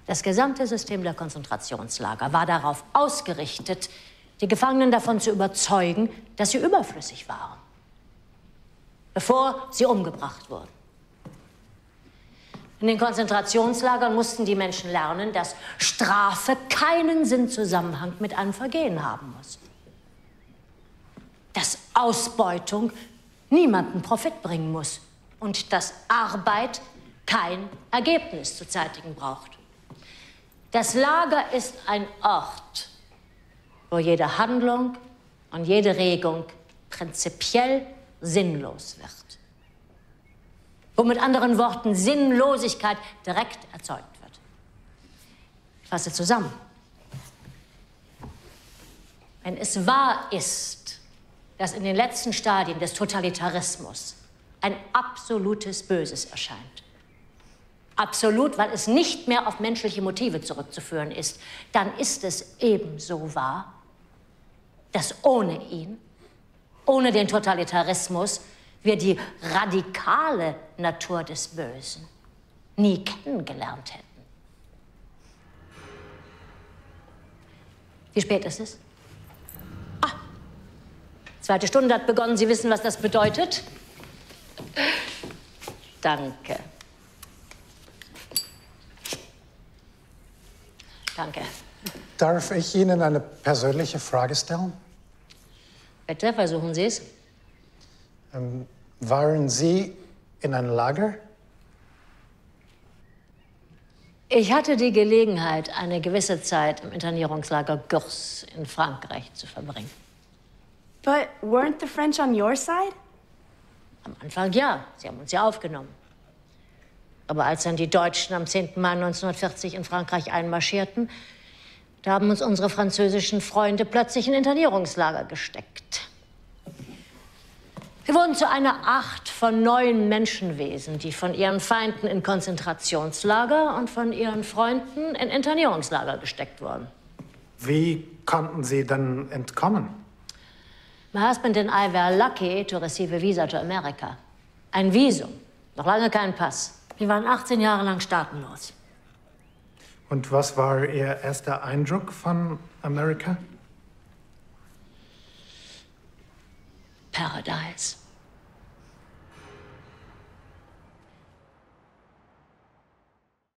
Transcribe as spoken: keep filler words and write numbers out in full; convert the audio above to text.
Das gesamte System der Konzentrationslager war darauf ausgerichtet, die Gefangenen davon zu überzeugen, dass sie überflüssig waren, bevor sie umgebracht wurden. In den Konzentrationslagern mussten die Menschen lernen, dass Strafe keinen Sinnzusammenhang mit einem Vergehen haben muss. Dass Ausbeutung niemanden Profit bringen muss und dass Arbeit kein Ergebnis zu zeitigen braucht. Das Lager ist ein Ort, wo jede Handlung und jede Regung prinzipiell sinnlos wird. Wo mit anderen Worten Sinnlosigkeit direkt erzeugt wird. Ich fasse zusammen. Wenn es wahr ist, dass in den letzten Stadien des Totalitarismus ein absolutes Böses erscheint, absolut, weil es nicht mehr auf menschliche Motive zurückzuführen ist, dann ist es ebenso wahr, dass ohne ihn, ohne den Totalitarismus, wir die radikale Natur des Bösen nie kennengelernt hätten. Wie spät ist es? Ah, zweite Stunde hat begonnen. Sie wissen, was das bedeutet? Danke. Danke. Darf ich Ihnen eine persönliche Frage stellen? Bitte, versuchen Sie es. Ähm, waren Sie in einem Lager? Ich hatte die Gelegenheit, eine gewisse Zeit im Internierungslager Gurs in Frankreich zu verbringen. But weren't the French on your side? Am Anfang ja, sie haben uns ja aufgenommen. Aber als dann die Deutschen am zehnten Mai neunzehnhundertvierzig in Frankreich einmarschierten, da haben uns unsere französischen Freunde plötzlich in Internierungslager gesteckt. Wir wurden zu einer Art von neuen Menschenwesen, die von ihren Feinden in Konzentrationslager und von ihren Freunden in Internierungslager gesteckt wurden. Wie konnten Sie dann entkommen? My husband and I were lucky to receive a visa to America. Ein Visum, noch lange kein Pass. Wir waren achtzehn Jahre lang staatenlos. Und was war Ihr erster Eindruck von Amerika? Paradise.